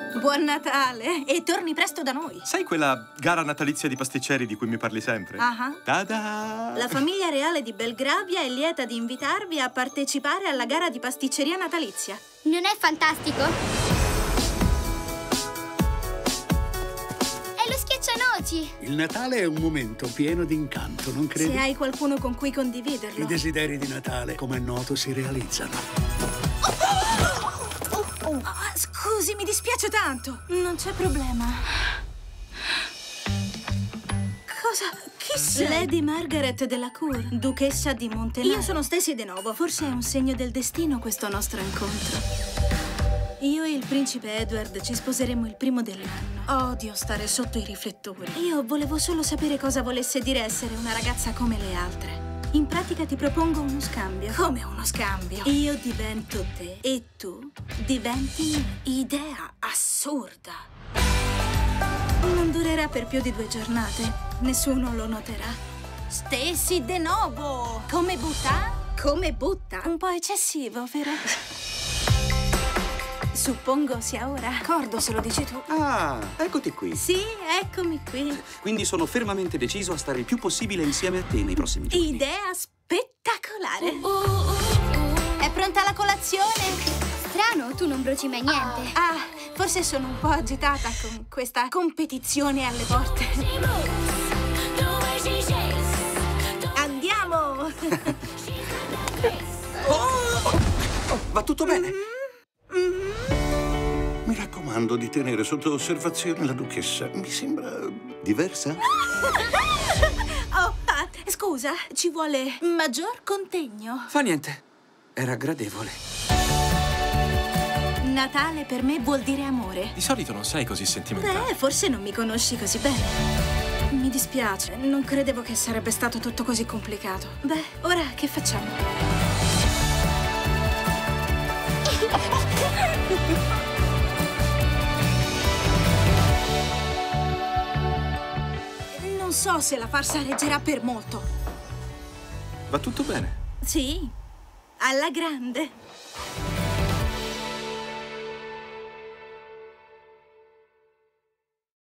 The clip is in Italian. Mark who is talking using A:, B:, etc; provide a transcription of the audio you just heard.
A: Buon Natale! E torni presto da noi.
B: Sai quella gara natalizia di pasticceri di cui mi parli sempre? Ta-da!
A: La famiglia reale di Belgravia è lieta di invitarvi a partecipare alla gara di pasticceria natalizia.
C: Non è fantastico? È lo schiaccianoci!
D: Il Natale è un momento pieno di incanto, non credi?
A: Se hai qualcuno con cui condividerlo.
D: I desideri di Natale, come è noto, si realizzano.
A: Scusi, mi dispiace tanto. Non c'è problema. Cosa? Chi sei? Lady Margaret della Cour, duchessa di Montenegro. Io sono Stacy De Novo. Forse è un segno del destino questo nostro incontro. Io e il principe Edward ci sposeremo il primo dell'anno. Odio stare sotto i riflettori. Io volevo solo sapere cosa volesse dire essere una ragazza come le altre. In pratica ti propongo uno scambio. Come uno scambio? Io divento te e tu diventi me. Idea assurda. Non durerà per più di 2 giornate. Nessuno lo noterà. Stacy De Novo! Come butta? Come butta? Un po' eccessivo, vero? Suppongo sia ora. D'accordo, se lo dici tu.
E: Ah, eccoti qui.
A: Sì, eccomi qui.
E: Quindi sono fermamente deciso a stare il più possibile insieme a te nei prossimi giorni.
A: Idea spettacolare. È pronta la colazione?
C: Strano, tu non bruci mai niente.
A: Forse sono un po' agitata con questa competizione alle porte. Andiamo!
E: Va tutto bene?
D: Mi raccomando di tenere sotto osservazione la duchessa. Mi sembra diversa.
A: Scusa, ci vuole maggior contegno.
E: Fa niente. Era gradevole.
A: Natale per me vuol dire amore.
B: Di solito non sei così sentimentale.
A: Forse non mi conosci così bene. Mi dispiace, non credevo che sarebbe stato tutto così complicato. Beh, ora che facciamo? Non so se la farsa reggerà per molto.
E: Va tutto bene?
A: Sì, alla grande.